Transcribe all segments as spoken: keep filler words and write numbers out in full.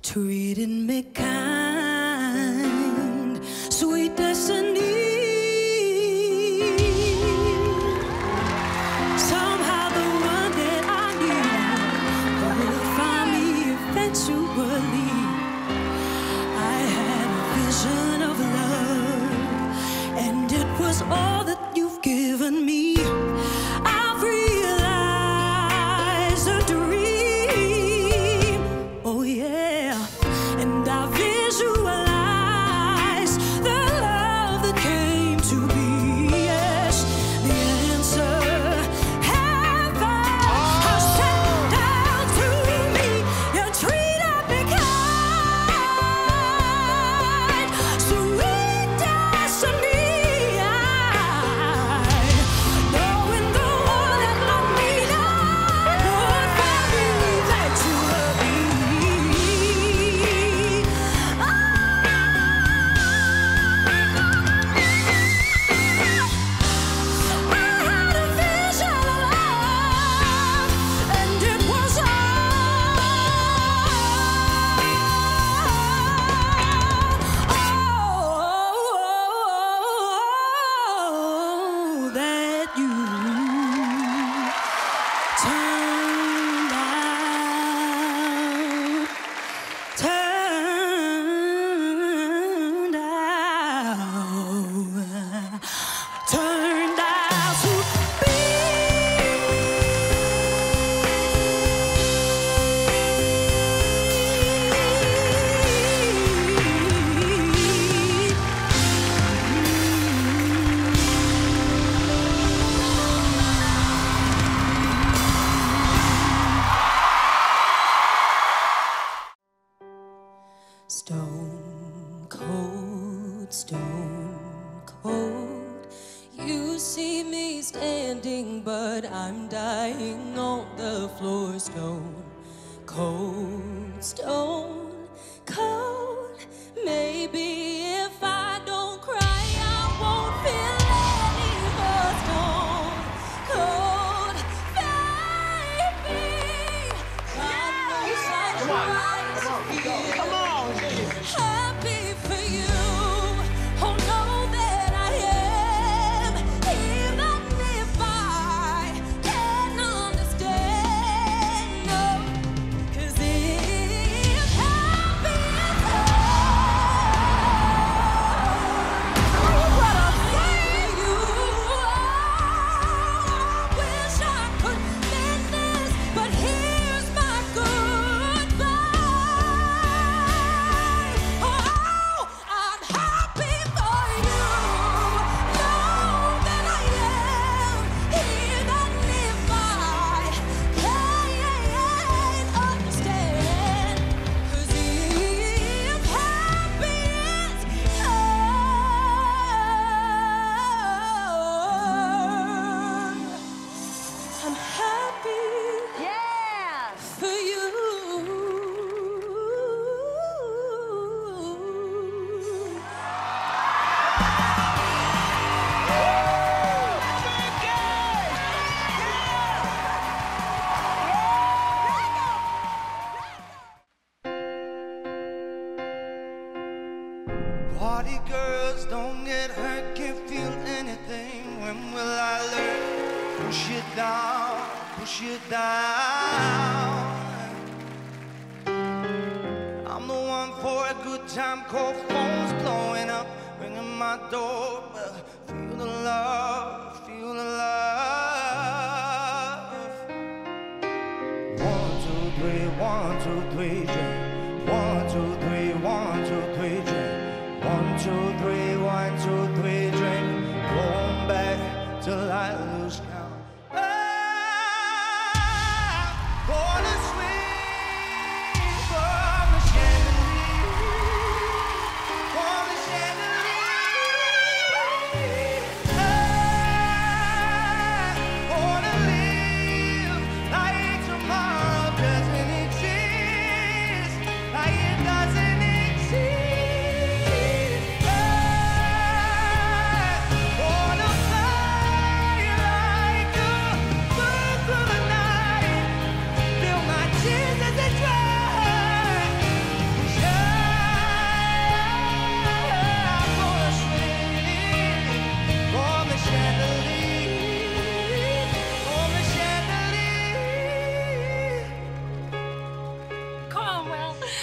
treating me kind, sweet destiny. Somehow the one that I need would find me eventually. I had a vision of love, and it was all that you've given me. I've realized a dream, oh yeah, and I visualize the love that came to be. Yes, the answer heaven has sent down to me. You treated me kind, sweet destiny. Knowing the one that loved me now would find me eventually. I had a vision of love, and it was all that you turned out, turned out, turned out to be. Stone cold, stone cold. You see me standing, but I'm dying on the floor. Stone cold, stone cold. Maybe if I don't cry, I won't feel any more. Stone cold, baby. God knows I tried to feel happy for you. Oh, know that I am, even if I can't understand. No, 'cause if happy is all, you better say you. I wish I could mend this, but here's my goodbye. Oh, I'm happy for you. Know that I am, even if I can't understand. 'Cause if happy is all, I'm happy. Yeah. For you. Party girls don't get hurt, can't feel anything. When will I learn? Push it down, push it down. I'm the one for a good time, call phones blowing up, ringing my doorbell. Feel the love, feel the love. One, two, three, one, two, three, drink. One, two, three, one, two, three, drink. One, two, three, one, two, three, drink. Going back till I lose count. Ah, born to swing from the chandelier, from the chandelier. Ah, born to live like tomorrow doesn't exist.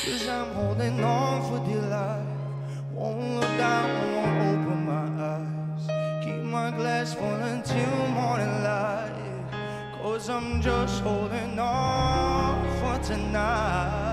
'cause I'm holding on for dear life. Won't look down, won't open my eyes. Keep my glass full until morning light, 'cause I'm just holding on for tonight.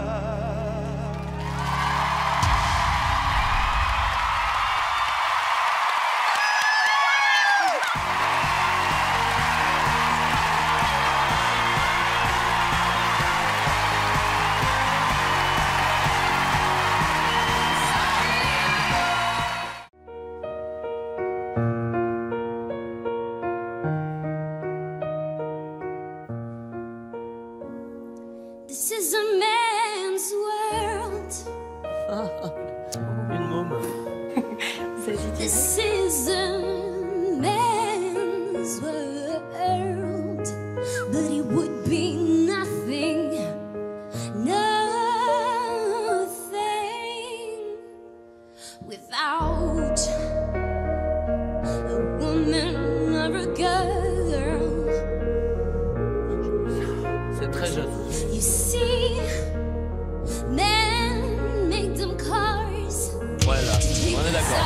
This is a man's world. Une môme. This is a man's world, but it would be nothing, nothing without a woman or a girl. C'est très jeune. You see, men make them cars. Voilà, on est d'accord.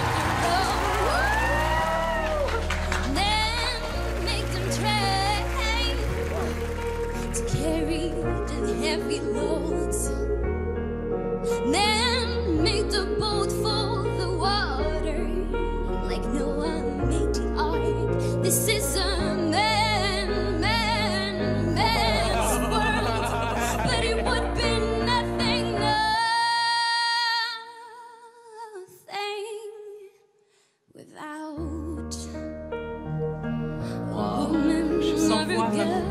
Men make them train to carry the heavy loads. Men make the boat for the water, like Noah made the ark. This is a man, man, man's world, but it would be nothing, nothing without a woman or a girl.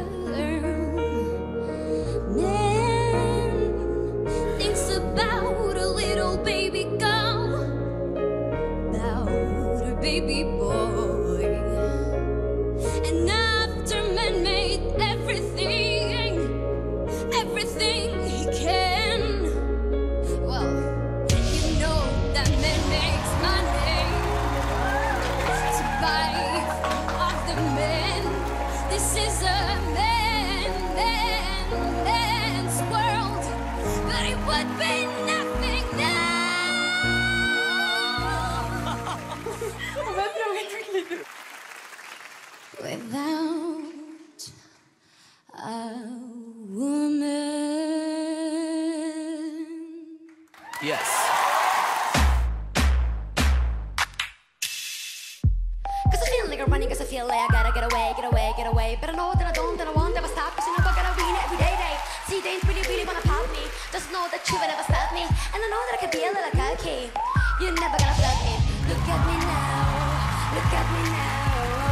Man thinks about a little baby girl, about her baby boy, and after man made everything, everything he can, well, you know that man makes money to buy off the men. This is a man, man, man's world, but it would be nothing now. On va pleurer toutes les deux. Without a woman. Yes. Cause I feel like I'm running, cause I feel like I gotta get away, get away, get away. But I know that I don't, that I won't ever stop, cause you know I gotta win every day, day. See, they really, really wanna pop me. Just know that you will never stop me. And I know that I can be a little cocky. You're never gonna flood me. Look at me now, look at me now.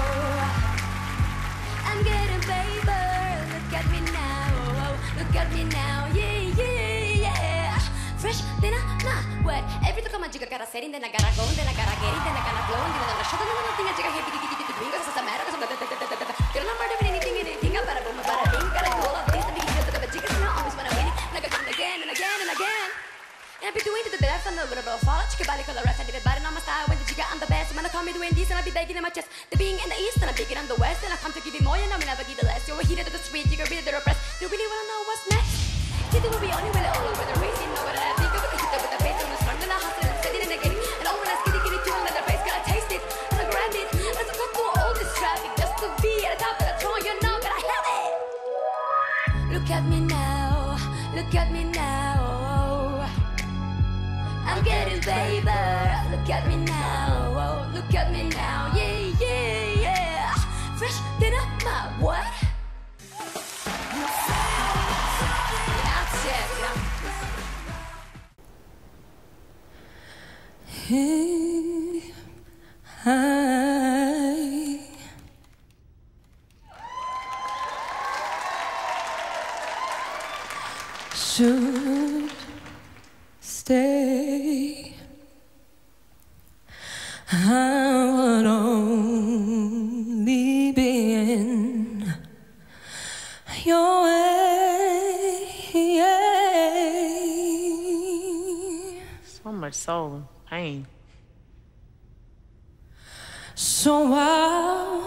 I'm getting paper, look at me now, look at me now, yeah, yeah, yeah. Fresh, then I'm not wet. Every time I jigga gotta set in, then I gotta go, then I gotta get it, then I gotta blow, and then I gotta shut, and then I think I jigga heavy, get it, get it, because it's a matter, because I'm like, girl, I'm murdering anything, anything, I'm better, boom, I'm better, think, gotta do all of this, let me get to the jiggas, and I always wanna win it, and I gotta do it again, and again, and again. And I be doing to the death, and the little bro fall, Kymberli, color rest, and everybody know my style, when the jigga, I'm the best, when I call me doing this, and I be begging in my chest, the being in the east, and I big it on the west, and I come to give you more, you know me never give you less, you're a heater to the street, you can read it, they're oppressed, you really wanna know what's next? See, they will be only with it all over the race, you know what I think of it, hit it with the face, on the front, and I hustle, and steady, and I get it, and all when I skitty, get it, you another face, gotta taste it, and I grab it, and I go through all this traffic, just to be at the top of the throne, you know, but I have it. Look at me now, look at me now. I'm getting paper, look at me now, look at me now, yeah, yeah, yeah. Fresh dinner, my what? Grazie, grazie. Hey, I should stay. I would only be in your way. So much soul and pain. So I'll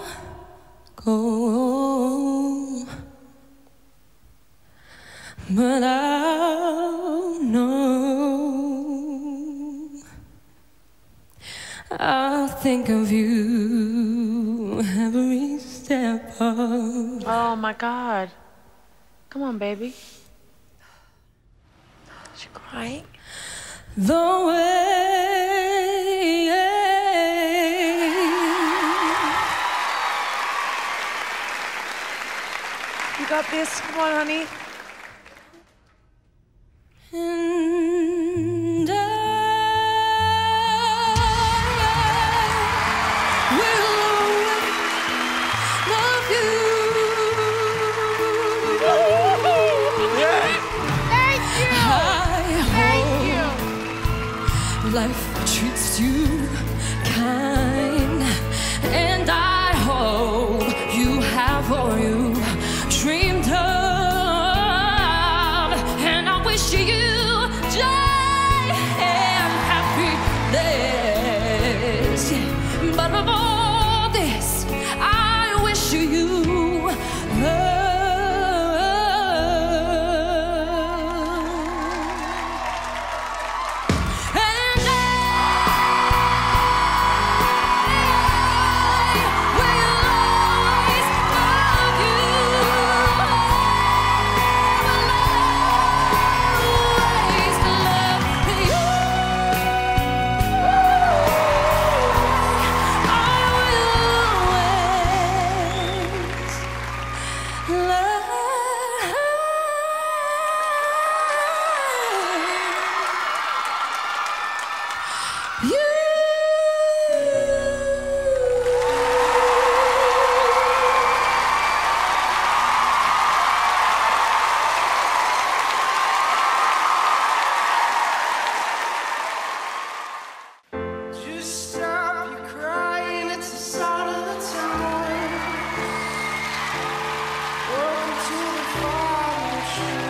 go, but I'll know think of you every step of. Oh my God. Come on, baby. She crying? The way. You got this. Come on, honey. And I will always love you. Thank you. I Thank you. hope life treats you kind, and I hope you have all you dreamed of, and I wish you joy and happiness. But above all this, I wish you love. And I will always love you. Always love you. I will always love you. Just stop your crying, it's the sign of the time. Welcome to the final show.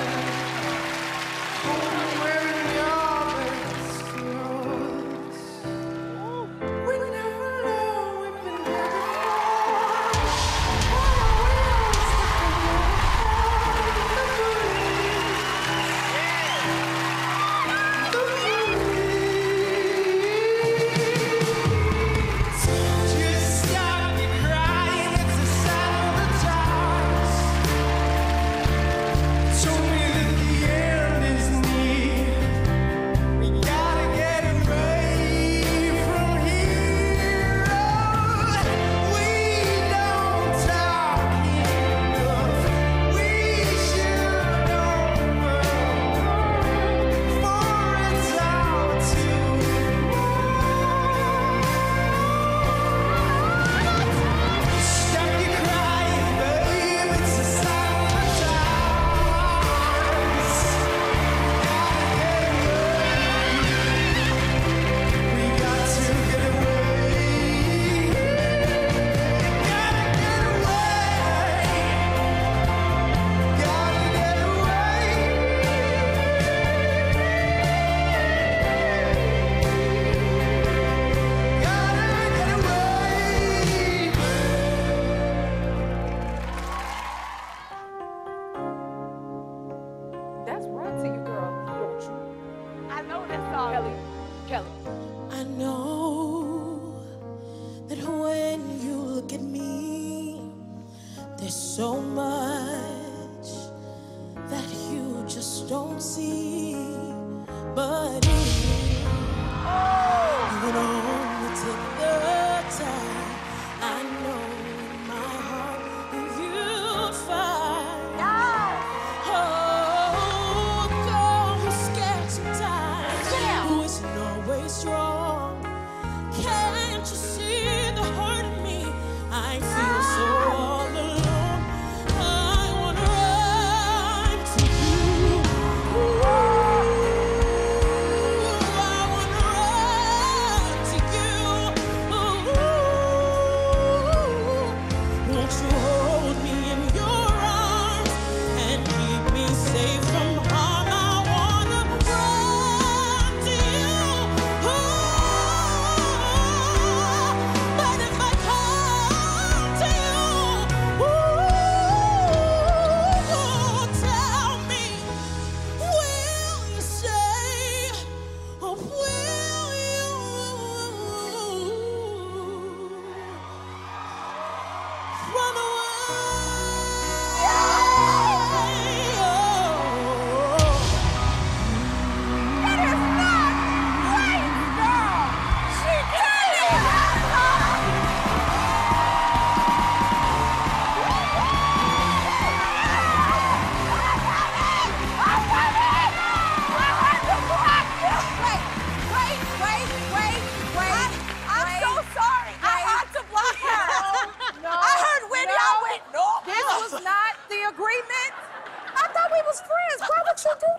Home wearing your best clothes. We never know we've been here before. Just stop your crying, it's the sign of the times. Told me that the end is near. We gotta get away from here. We don't talk enough. We should know for it's all too Stop your crying, babe. It's the sign of the times. We got to get away. Gotta get away. Gotta get away. Gotta get away. That's right to you, girl. Don't you? I know that song. Kelly. Kelly. I know that when you look at me, there's so much that you just don't see. But even on the tip of the time, I know in my heart that you'll find. Oh, girl, who's scared sometimes, who isn't always strong. Can't you see the hurt in me? I feel so all alone. I wanna run to you.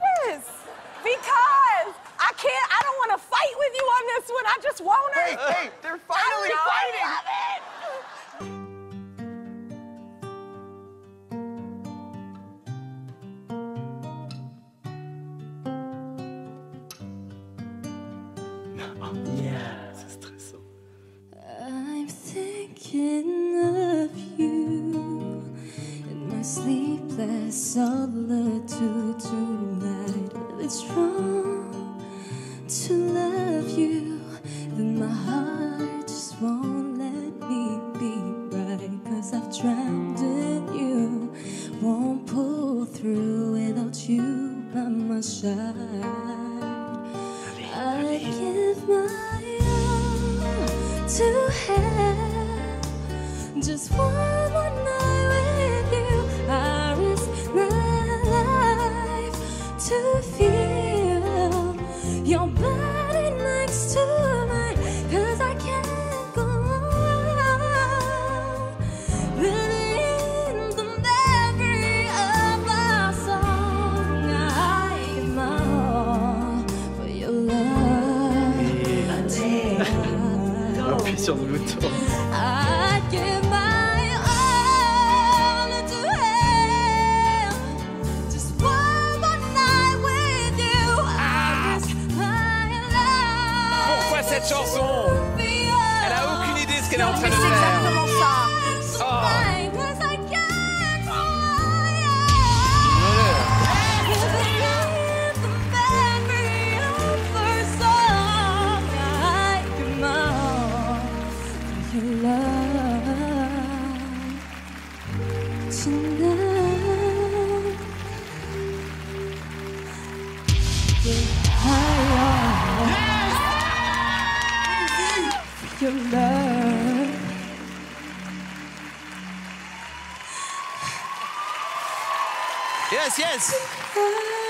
nervous because I can't, I don't want to fight with you on this one. I just want to. Hey, hey, they're finally I fighting. love it. Yeah, c'est stressant. I'm thinking of you in my sleepless solitude tonight. It's wrong to love you, then my heart just won't let me be right. Cause I've drowned in you, won't pull through without you by my side. I give my all to have just one more night with you. I risk my life to feel your body next to mine. Cause I can't go on living in the memory of my song. I give my all for your love. Appuie sur le bouton. I give my all to have just one more night with you. I risk my life. Pourquoi cette chanson? Elle a aucune idée de ce qu'elle est en train de C'est faire. exactement ça. Cause I can't go Dis-le. the memory of her song. I give my all for your love tonight. For your love. Yes, yes.